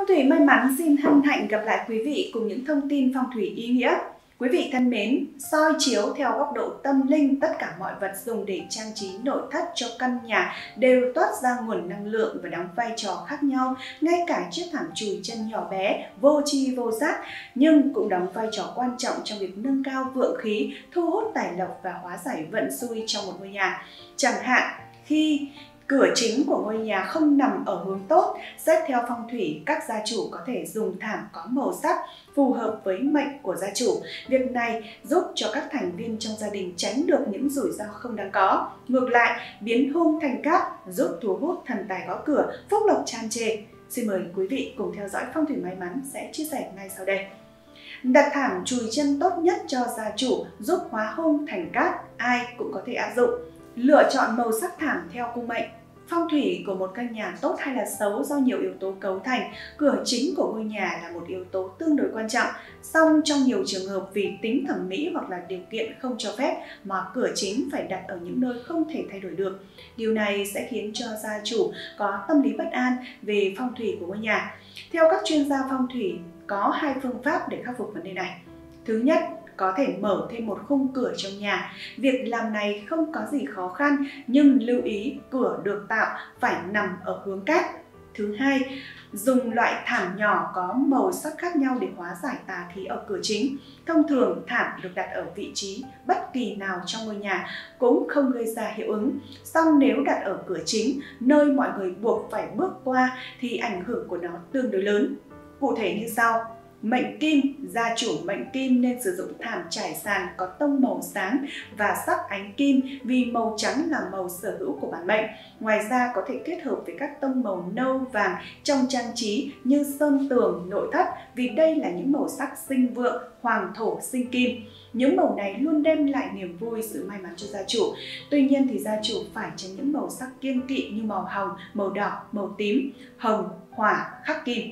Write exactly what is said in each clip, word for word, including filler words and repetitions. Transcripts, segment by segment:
thủy may mắn xin hân hạnh gặp lại quý vị cùng những thông tin phong thủy ý nghĩa. Quý vị thân mến, soi chiếu theo góc độ tâm linh, tất cả mọi vật dùng để trang trí nội thất cho căn nhà đều toát ra nguồn năng lượng và đóng vai trò khác nhau. Ngay cả chiếc thảm chùi chân nhỏ bé, vô tri vô giác, nhưng cũng đóng vai trò quan trọng trong việc nâng cao vượng khí, thu hút tài lộc và hóa giải vận xui trong một ngôi nhà. Chẳng hạn khi cửa chính của ngôi nhà không nằm ở hướng tốt, xét theo phong thủy, các gia chủ có thể dùng thảm có màu sắc phù hợp với mệnh của gia chủ. Việc này giúp cho các thành viên trong gia đình tránh được những rủi ro không đáng có. Ngược lại, biến hung thành cát giúp thu hút thần tài gõ cửa, phúc lộc tràn trề. Xin mời quý vị cùng theo dõi phong thủy may mắn sẽ chia sẻ ngay sau đây. Đặt thảm chùi chân tốt nhất cho gia chủ giúp hóa hung thành cát, ai cũng có thể áp dụng. Lựa chọn màu sắc thảm theo cung mệnh. Phong thủy của một căn nhà tốt hay là xấu do nhiều yếu tố cấu thành, cửa chính của ngôi nhà là một yếu tố tương đối quan trọng. Song trong nhiều trường hợp vì tính thẩm mỹ hoặc là điều kiện không cho phép mà cửa chính phải đặt ở những nơi không thể thay đổi được. Điều này sẽ khiến cho gia chủ có tâm lý bất an về phong thủy của ngôi nhà. Theo các chuyên gia phong thủy, có hai phương pháp để khắc phục vấn đề này. Thứ nhất, có thể mở thêm một khung cửa trong nhà. Việc làm này không có gì khó khăn, nhưng lưu ý cửa được tạo phải nằm ở hướng cát. Thứ hai, dùng loại thảm nhỏ có màu sắc khác nhau để hóa giải tà khí ở cửa chính. Thông thường, thảm được đặt ở vị trí bất kỳ nào trong ngôi nhà cũng không gây ra hiệu ứng. Song nếu đặt ở cửa chính, nơi mọi người buộc phải bước qua thì ảnh hưởng của nó tương đối lớn. Cụ thể như sau. Mệnh Kim, gia chủ mệnh Kim nên sử dụng thảm trải sàn có tông màu sáng và sắc ánh kim vì màu trắng là màu sở hữu của bản mệnh. Ngoài ra có thể kết hợp với các tông màu nâu vàng trong trang trí như sơn tường, nội thất vì đây là những màu sắc sinh vượng, hoàng thổ sinh kim. Những màu này luôn đem lại niềm vui, sự may mắn cho gia chủ. Tuy nhiên thì gia chủ phải tránh những màu sắc kiêng kỵ như màu hồng, màu đỏ, màu tím, hồng, hỏa, khắc kim.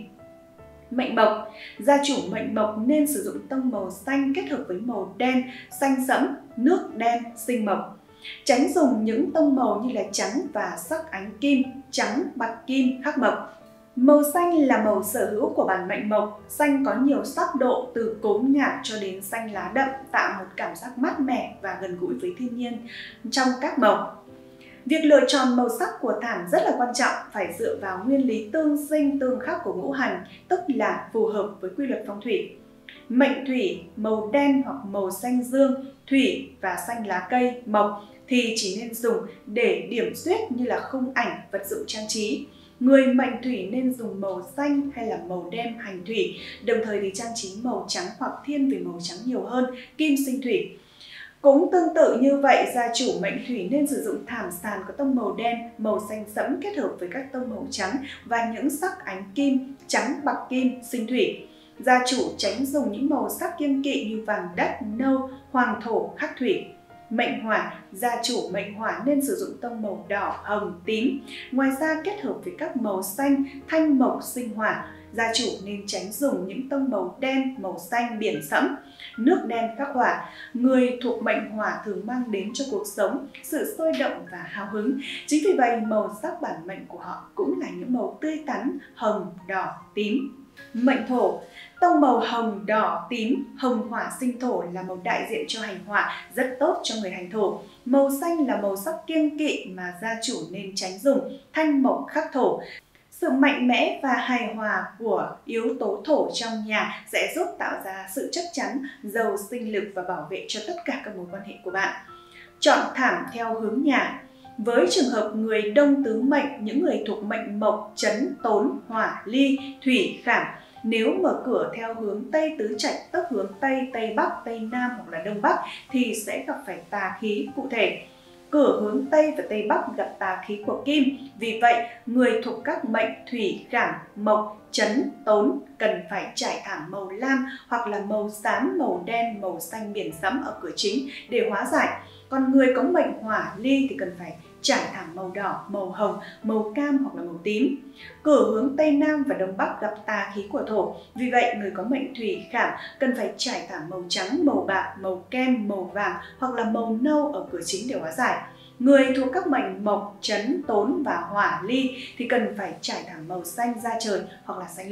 Mệnh Mộc, gia chủ mệnh Mộc nên sử dụng tông màu xanh kết hợp với màu đen, xanh sẫm, nước đen, sinh mộc. Tránh dùng những tông màu như là trắng và sắc ánh kim, trắng, bạc kim, khắc mộc. Màu xanh là màu sở hữu của bản mệnh Mộc. Xanh có nhiều sắc độ từ cốm nhạt cho đến xanh lá đậm, tạo một cảm giác mát mẻ và gần gũi với thiên nhiên trong các màu. Việc lựa chọn màu sắc của thảm rất là quan trọng, phải dựa vào nguyên lý tương sinh tương khắc của ngũ hành, tức là phù hợp với quy luật phong thủy. Mệnh Thủy, màu đen hoặc màu xanh dương, thủy và xanh lá cây, mộc thì chỉ nên dùng để điểm xuyết như là khung ảnh, vật dụng trang trí. Người mệnh Thủy nên dùng màu xanh hay là màu đen hành thủy, đồng thời thì trang trí màu trắng hoặc thiên về màu trắng nhiều hơn, kim sinh thủy. Cũng tương tự như vậy, gia chủ mệnh Thủy nên sử dụng thảm sàn có tông màu đen, màu xanh sẫm kết hợp với các tông màu trắng và những sắc ánh kim, trắng, bạc kim, sinh thủy. Gia chủ tránh dùng những màu sắc kiêng kỵ như vàng đất, nâu, hoàng thổ, khắc thủy. Mệnh Hỏa, gia chủ mệnh Hỏa nên sử dụng tông màu đỏ, hồng, tím. Ngoài ra kết hợp với các màu xanh, thanh mộc, sinh hỏa. Gia chủ nên tránh dùng những tông màu đen, màu xanh, biển sẫm, nước đen khắc hỏa. Người thuộc mệnh Hỏa thường mang đến cho cuộc sống sự sôi động và hào hứng. Chính vì vậy, màu sắc bản mệnh của họ cũng là những màu tươi tắn, hồng, đỏ, tím. Mệnh Thổ, tông màu hồng, đỏ, tím, hồng hỏa sinh thổ là màu đại diện cho hành hỏa, rất tốt cho người hành thổ. Màu xanh là màu sắc kiêng kỵ mà gia chủ nên tránh dùng, thanh mộc khắc thổ. Sự mạnh mẽ và hài hòa của yếu tố thổ trong nhà sẽ giúp tạo ra sự chắc chắn, giàu sinh lực và bảo vệ cho tất cả các mối quan hệ của bạn. Chọn thảm theo hướng nhà. Với trường hợp người đông tứ mệnh, những người thuộc mệnh Mộc, Chấn, Tốn, Hỏa, Ly, Thủy, Khảm, nếu mở cửa theo hướng Tây Tứ Trạch, tức hướng Tây, Tây Bắc, Tây Nam hoặc là Đông Bắc thì sẽ gặp phải tà khí cụ thể. Cửa hướng Tây và Tây Bắc gặp tà khí của Kim. Vì vậy, người thuộc các mệnh Thủy, Khảm, Mộc, Chấn, Tốn cần phải trải thảm màu lam hoặc là màu xám, màu đen, màu xanh biển sẫm ở cửa chính để hóa giải. Còn người có mệnh Hỏa, Ly thì cần phải trải thảm màu đỏ, màu hồng, màu cam hoặc là màu tím. Cửa hướng Tây Nam và Đông Bắc gặp tà khí của Thổ. Vì vậy, người có mệnh Thủy, Khảm cần phải trải thảm màu trắng, màu bạc, màu kem, màu vàng hoặc là màu nâu ở cửa chính để hóa giải. Người thuộc các mệnh Mộc, Chấn, Tốn và Hỏa, Ly thì cần phải trải thảm màu xanh da trời hoặc là xanh lục.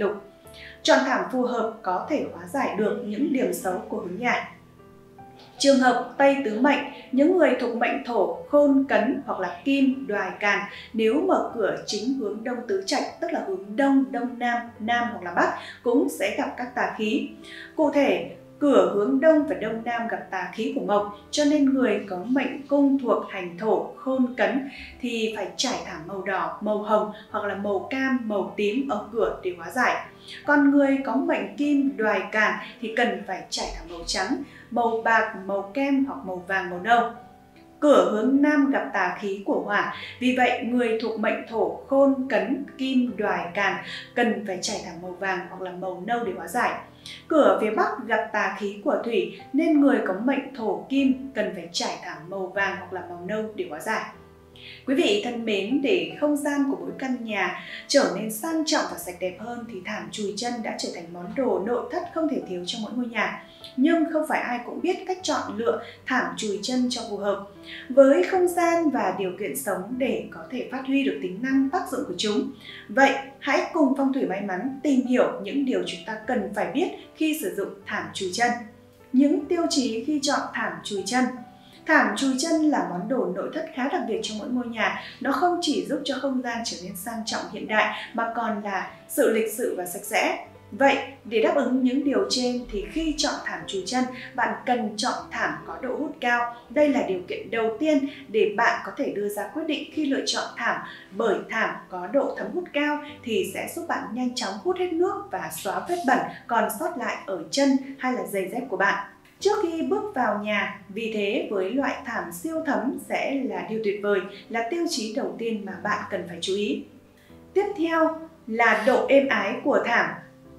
Chọn thảm phù hợp có thể hóa giải được những điểm xấu của hướng nhà. Trường hợp Tây tứ mệnh, những người thuộc mệnh Thổ, Khôn, Cấn hoặc là Kim, Đoài, Càn nếu mở cửa chính hướng Đông tứ trạch, tức là hướng Đông, Đông Nam, Nam hoặc là Bắc cũng sẽ gặp các tà khí. Cụ thể, cửa hướng Đông và Đông Nam gặp tà khí của Mộc, cho nên người có mệnh cung thuộc hành Thổ, Khôn, Cấn thì phải trải thảm màu đỏ, màu hồng hoặc là màu cam, màu tím ở cửa để hóa giải. Còn người có mệnh Kim, Đoài, Càn thì cần phải trải thảm màu trắng, màu bạc, màu kem hoặc màu vàng, màu nâu. Cửa hướng Nam gặp tà khí của Hỏa, vì vậy người thuộc mệnh Thổ, Khôn, Cấn, Kim, Đoài, Càn cần phải trải thảm màu vàng hoặc là màu nâu để hóa giải. Cửa phía Bắc gặp tà khí của Thủy, nên người có mệnh Thổ, Kim cần phải trải thảm màu vàng hoặc là màu nâu để hóa giải. Quý vị thân mến, để không gian của mỗi căn nhà trở nên sang trọng và sạch đẹp hơn thì thảm chùi chân đã trở thành món đồ nội thất không thể thiếu trong mỗi ngôi nhà. Nhưng không phải ai cũng biết cách chọn lựa thảm chùi chân cho phù hợp với không gian và điều kiện sống để có thể phát huy được tính năng tác dụng của chúng. Vậy hãy cùng Phong thủy may mắn tìm hiểu những điều chúng ta cần phải biết khi sử dụng thảm chùi chân. Những tiêu chí khi chọn thảm chùi chân. Thảm chùi chân là món đồ nội thất khá đặc biệt trong mỗi ngôi nhà. Nó không chỉ giúp cho không gian trở nên sang trọng hiện đại mà còn là sự lịch sự và sạch sẽ. Vậy, để đáp ứng những điều trên thì khi chọn thảm chùi chân, bạn cần chọn thảm có độ hút cao. Đây là điều kiện đầu tiên để bạn có thể đưa ra quyết định khi lựa chọn thảm, bởi thảm có độ thấm hút cao thì sẽ giúp bạn nhanh chóng hút hết nước và xóa vết bẩn còn sót lại ở chân hay là giày dép của bạn trước khi bước vào nhà. Vì thế, với loại thảm siêu thấm sẽ là điều tuyệt vời, là tiêu chí đầu tiên mà bạn cần phải chú ý. Tiếp theo là độ êm ái của thảm.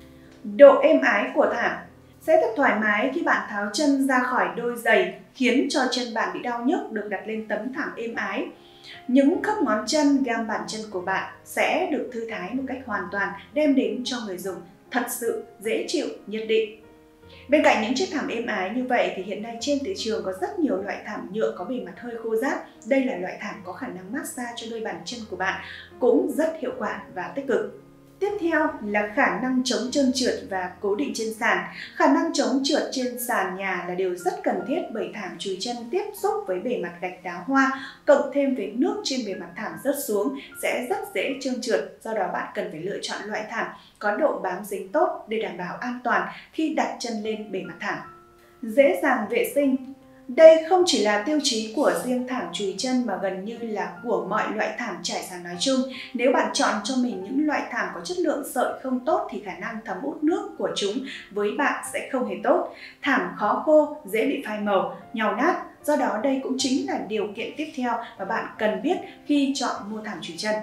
Độ êm ái của thảm sẽ thật thoải mái khi bạn tháo chân ra khỏi đôi giày, khiến cho chân bạn bị đau nhức được đặt lên tấm thảm êm ái. Những khớp ngón chân, gam bàn chân của bạn sẽ được thư thái một cách hoàn toàn, đem đến cho người dùng thật sự dễ chịu nhất định. Bên cạnh những chiếc thảm êm ái như vậy thì hiện nay trên thị trường có rất nhiều loại thảm nhựa có bề mặt hơi khô ráp. Đây là loại thảm có khả năng massage cho đôi bàn chân của bạn, cũng rất hiệu quả và tích cực. Tiếp theo là khả năng chống trơn trượt và cố định trên sàn. Khả năng chống trượt trên sàn nhà là điều rất cần thiết, bởi thảm chùi chân tiếp xúc với bề mặt gạch đá hoa, cộng thêm với nước trên bề mặt thảm rớt xuống sẽ rất dễ trơn trượt. Do đó bạn cần phải lựa chọn loại thảm có độ bám dính tốt để đảm bảo an toàn khi đặt chân lên bề mặt thảm. Dễ dàng vệ sinh. Đây không chỉ là tiêu chí của riêng thảm chùi chân mà gần như là của mọi loại thảm trải sàn nói chung. Nếu bạn chọn cho mình những loại thảm có chất lượng sợi không tốt thì khả năng thấm hút nước của chúng với bạn sẽ không hề tốt. Thảm khó khô, dễ bị phai màu, nhàu nát. Do đó đây cũng chính là điều kiện tiếp theo mà bạn cần biết khi chọn mua thảm chùi chân.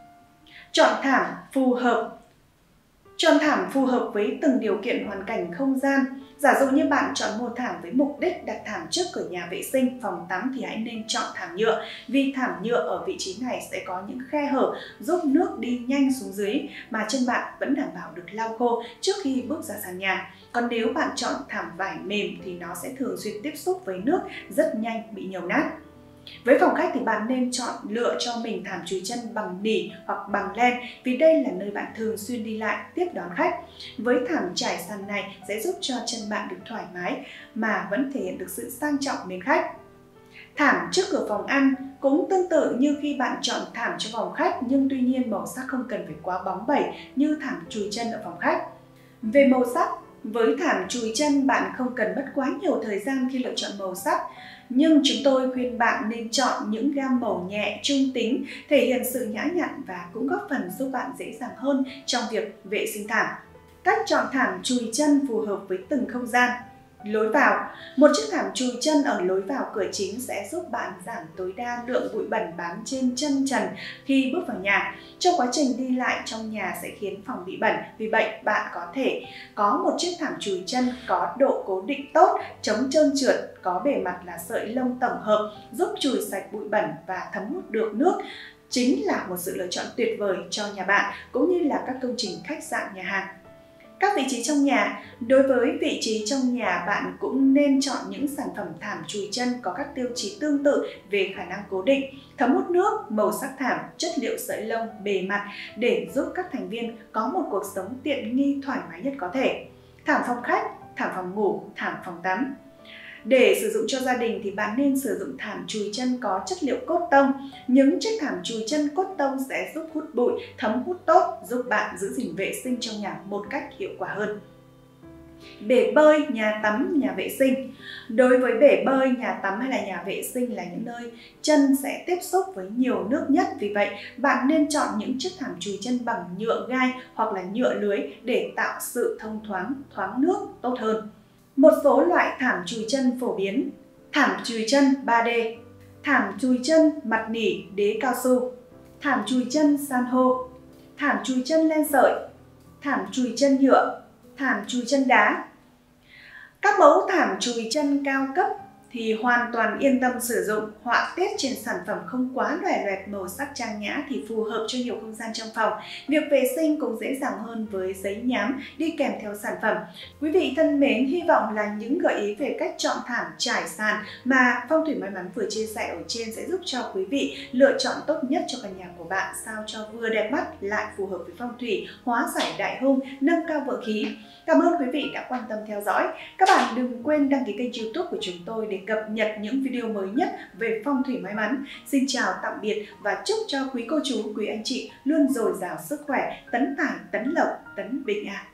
Chọn thảm phù hợp. Chọn thảm phù hợp với từng điều kiện hoàn cảnh không gian. Giả dụ như bạn chọn mua thảm với mục đích đặt thảm trước cửa nhà vệ sinh, phòng tắm thì hãy nên chọn thảm nhựa, vì thảm nhựa ở vị trí này sẽ có những khe hở giúp nước đi nhanh xuống dưới mà chân bạn vẫn đảm bảo được lau khô trước khi bước ra sàn nhà. Còn nếu bạn chọn thảm vải mềm thì nó sẽ thường xuyên tiếp xúc với nước, rất nhanh bị nhầu nát. Với phòng khách thì bạn nên chọn lựa cho mình thảm chùi chân bằng nỉ hoặc bằng len, vì đây là nơi bạn thường xuyên đi lại, tiếp đón khách. Với thảm trải sàn này sẽ giúp cho chân bạn được thoải mái mà vẫn thể hiện được sự sang trọng mến khách. Thảm trước cửa phòng ăn cũng tương tự như khi bạn chọn thảm cho phòng khách, nhưng tuy nhiên màu sắc không cần phải quá bóng bẩy như thảm chùi chân ở phòng khách. Về màu sắc, với thảm chùi chân bạn không cần mất quá nhiều thời gian khi lựa chọn màu sắc, nhưng chúng tôi khuyên bạn nên chọn những gam màu nhẹ, trung tính, thể hiện sự nhã nhặn và cũng góp phần giúp bạn dễ dàng hơn trong việc vệ sinh thảm. Cách chọn thảm chùi chân phù hợp với từng không gian. Lối vào. Một chiếc thảm chùi chân ở lối vào cửa chính sẽ giúp bạn giảm tối đa lượng bụi bẩn bám trên chân trần khi bước vào nhà. Trong quá trình đi lại trong nhà sẽ khiến phòng bị bẩn, vì vậy bạn có thể có một chiếc thảm chùi chân có độ cố định tốt, chống trơn trượt, có bề mặt là sợi lông tổng hợp, giúp chùi sạch bụi bẩn và thấm hút được nước. Chính là một sự lựa chọn tuyệt vời cho nhà bạn cũng như là các công trình khách sạn, nhà hàng. Các vị trí trong nhà. Đối với vị trí trong nhà, bạn cũng nên chọn những sản phẩm thảm chùi chân có các tiêu chí tương tự về khả năng cố định, thấm hút nước, màu sắc thảm, chất liệu sợi lông, bề mặt để giúp các thành viên có một cuộc sống tiện nghi thoải mái nhất có thể. Thảm phòng khách, thảm phòng ngủ, thảm phòng tắm. Để sử dụng cho gia đình thì bạn nên sử dụng thảm chùi chân có chất liệu cốt tông. Những chiếc thảm chùi chân cốt tông sẽ giúp hút bụi, thấm hút tốt, giúp bạn giữ gìn vệ sinh trong nhà một cách hiệu quả hơn. Bể bơi, nhà tắm, nhà vệ sinh. Đối với bể bơi, nhà tắm hay là nhà vệ sinh là những nơi chân sẽ tiếp xúc với nhiều nước nhất. Vì vậy, bạn nên chọn những chiếc thảm chùi chân bằng nhựa gai hoặc là nhựa lưới để tạo sự thông thoáng, thoáng nước tốt hơn. Một số loại thảm chùi chân phổ biến: thảm chùi chân ba D, thảm chùi chân mặt nỉ đế cao su, thảm chùi chân san hô, thảm chùi chân len sợi, thảm chùi chân nhựa, thảm chùi chân đá. Các mẫu thảm chùi chân cao cấp thì hoàn toàn yên tâm sử dụng. Họa tiết trên sản phẩm không quá loè loẹt, màu sắc trang nhã thì phù hợp cho nhiều không gian trong phòng. Việc vệ sinh cũng dễ dàng hơn với giấy nhám đi kèm theo sản phẩm. Quý vị thân mến, hy vọng là những gợi ý về cách chọn thảm trải sàn mà Phong thủy may mắn vừa chia sẻ ở trên sẽ giúp cho quý vị lựa chọn tốt nhất cho căn nhà của bạn, sao cho vừa đẹp mắt lại phù hợp với phong thủy, hóa giải đại hung, nâng cao vượng khí. Cảm ơn quý vị đã quan tâm theo dõi. Các bạn đừng quên đăng ký kênh YouTube của chúng tôi để cập nhật những video mới nhất về phong thủy may mắn. Xin chào tạm biệt và chúc cho quý cô chú, quý anh chị luôn dồi dào sức khỏe, tấn tài, tấn lộc, tấn bình an.